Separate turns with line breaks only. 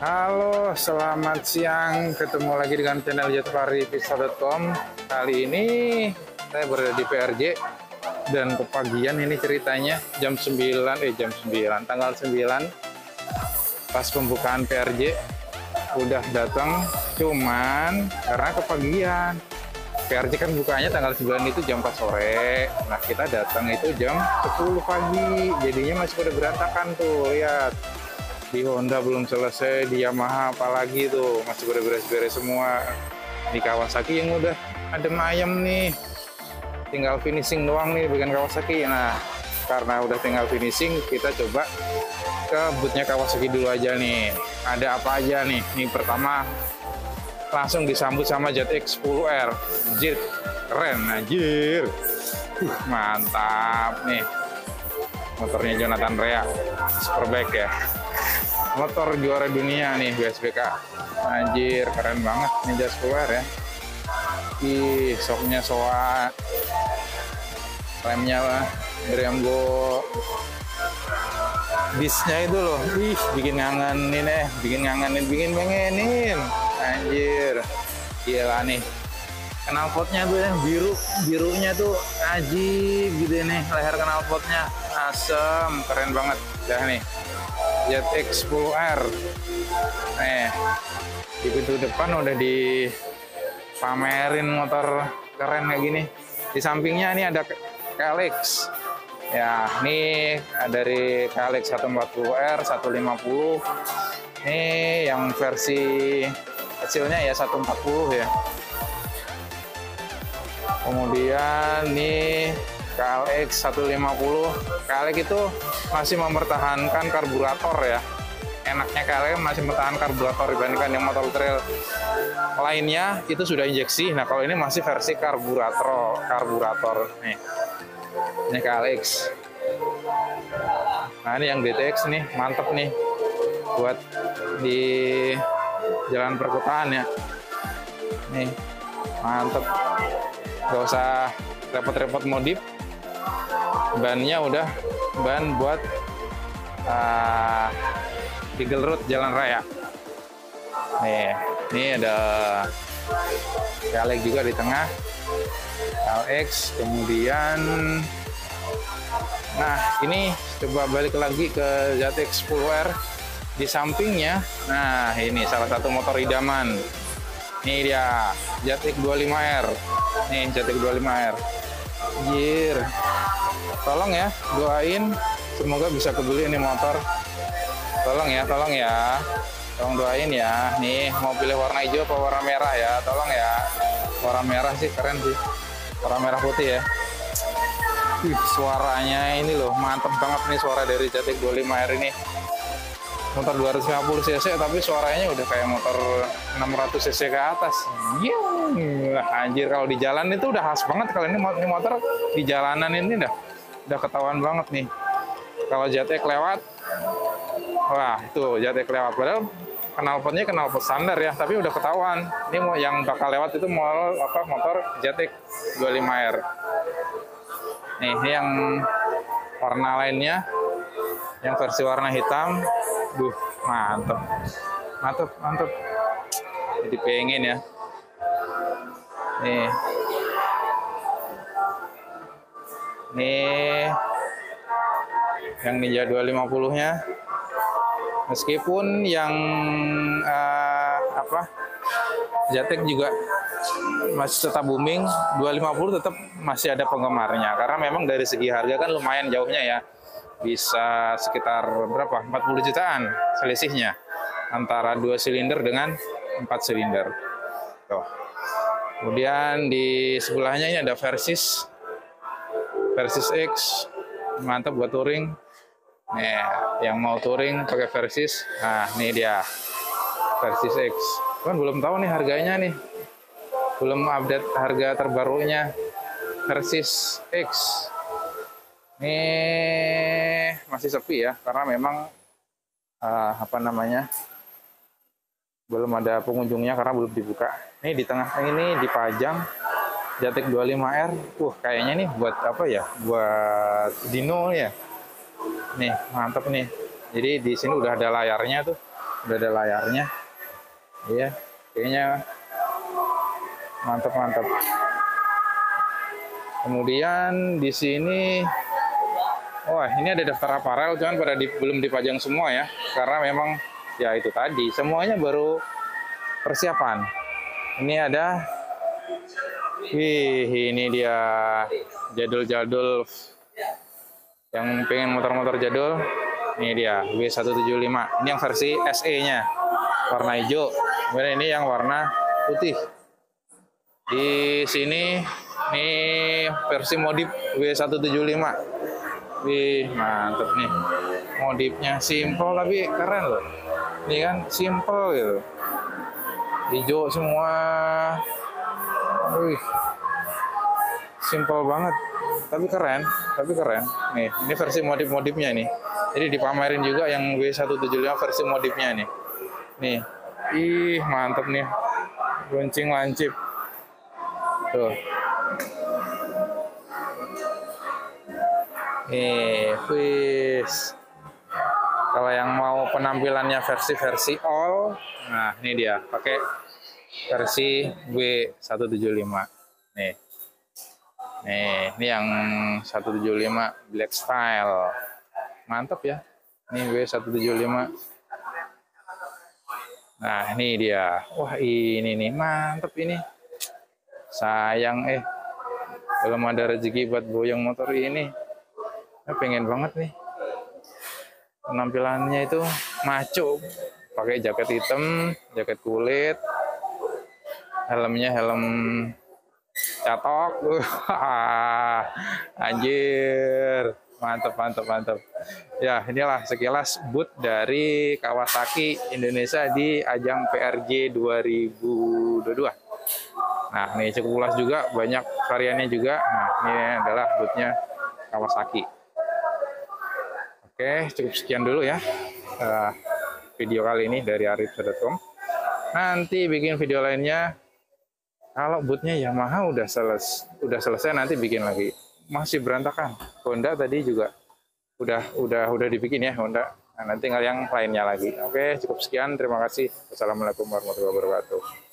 Halo, selamat siang. Ketemu lagi dengan channel jatuhparipizza.com. Kali ini saya berada di PRJ dan kepagian ini ceritanya jam 9, tanggal 9 pas pembukaan PRJ udah datang, cuman karena kepagian. PRJ kan bukanya tanggal 9 itu jam 4 sore. Nah, kita datang itu jam 10 pagi. Jadinya masih pada berantakan tuh, lihat. Di Honda belum selesai, di Yamaha apalagi tuh masih pada beres-beres semua. Di Kawasaki yang udah adem ayem nih, tinggal finishing doang nih bagian Kawasaki. Nah, karena udah tinggal finishing, kita coba ke bootnya Kawasaki dulu aja nih. Ada apa aja nih? Nih pertama langsung disambut sama ZX10R. Jet keren anjir. Mantap nih. Motornya Jonathan Rea, Superbike ya. Motor juara dunia nih WSBK. Anjir, keren banget nih ZX10R ya. Ih, soknya soa. Remnya lah Brembo. Disnya itu loh. Ih, bikin ngangenin bikin pengenin. Anjir. Gila nih. Knalpotnya tuh yang birunya tuh ajib gitu nih, leher knalpotnya asem, keren banget dah nih ZX10R. Nih di pintu depan udah dipamerin motor keren kayak gini. Di sampingnya ini ada KLX ya, nih dari KLX 140R 150. Ini yang versi kecilnya ya 140 ya. Kemudian nih KLX 150. KLX itu masih mempertahankan karburator ya. Enaknya KLX masih mempertahankan karburator dibandingkan yang motor trail lainnya itu sudah injeksi. Nah, kalau ini masih versi karburator nih. Ini KLX. Nah, ini yang DTX nih, mantep nih buat di jalan perkotaan ya. Nih, mantep. Gak usah repot-repot modif, bannya udah ban buat Eagle Road jalan raya. Nih, ini ada KLX juga di tengah, KLX. Kemudian, nah ini coba balik lagi ke ZX10R di sampingnya. Nah, ini salah satu motor idaman. Ini dia ZX25R. Nih ZX25R. Anjir. Tolong ya, doain semoga bisa kebeli ini motor. Tolong ya. Tolong doain ya. Nih mau pilih warna hijau apa warna merah ya? Tolong ya. Warna merah sih keren sih. Warna merah putih ya. Suaranya ini loh, mantep banget nih suara dari ZX25R ini. Motor 250 cc tapi suaranya udah kayak motor 600 cc ke atas. Lah anjir, kalau di jalan itu udah khas banget. Kalau ini motor di jalanan ini udah ketahuan banget nih. Kalau ZX lewat, wah itu ZX lewat. Padahal knalpotnya knalpot standar ya, tapi udah ketahuan. Ini yang bakal lewat itu motor ZX25R. Nih, ini yang warna lainnya, yang versi warna hitam. Duh, mantep. Jadi pengen ya. Nih yang Ninja 250-nya. Meskipun yang ZX juga masih tetap booming, 250 tetap masih ada penggemarnya karena memang dari segi harga kan lumayan jauhnya ya. Bisa sekitar berapa? 40 jutaan selisihnya antara 2 silinder dengan 4 silinder. Tuh. Kemudian di sebelahnya ini ada Versys X, mantap buat touring. Nih, yang mau touring pakai Versys. Nah, ini dia Versys X. Kan belum tahu nih harganya nih. Belum update harga terbarunya Versys X. Ini masih sepi ya, karena memang belum ada pengunjungnya karena belum dibuka. Ini di tengah ini dipajang ZX25R. Kayaknya nih buat apa ya? Buat Dino ya. Nih, mantap nih. Jadi di sini udah ada layarnya tuh. Udah ada layarnya. Iya, kayaknya mantap-mantap. Kemudian di sini, wah ini ada daftar aparel, cuman belum dipajang semua ya, karena memang ya itu tadi semuanya baru persiapan. Ini ada, ini dia jadul-jadul yang pengen motor-motor jadul. Ini dia W175. Ini yang versi SE-nya, warna hijau. Kemudian ini yang warna putih. Di sini ini versi modif W175. Wih, mantep nih. Modifnya simple tapi keren loh. Ini kan simple gitu. Hijau semua. Wih. Simple banget. Tapi keren. Nih, ini versi modif-modifnya nih. Jadi dipamerin juga yang W175 versi modifnya nih. Nih. Ih, mantep nih. Runcing lancip. Tuh. Nih, wis. Kalau yang mau penampilannya versi all, nah ini dia, pakai versi W175. Nih. Ini yang 175 black style. Mantap ya. Ini W175. Nah, ini dia. Wah, ini nih mantap ini. Sayang belum ada rezeki buat boyong motor ini. Pengen banget nih. Penampilannya itu maco. Pakai jaket hitam, jaket kulit. Helmnya helm catok. Anjir. Mantap. Ya, inilah sekilas booth dari Kawasaki Indonesia di ajang PRJ 2022. Nah, ini cukup luas juga, banyak variannya juga. Nah, ini adalah booth-nya Kawasaki. Oke, cukup sekian dulu ya video kali ini dari arif.com. Nanti bikin video lainnya. Kalau booth-nya Yamaha udah selesai, nanti bikin lagi. Masih berantakan. Honda tadi juga udah dibikin ya Honda. Nah, nanti tinggal yang lainnya lagi. Oke, cukup sekian. Terima kasih. Wassalamualaikum warahmatullahi wabarakatuh.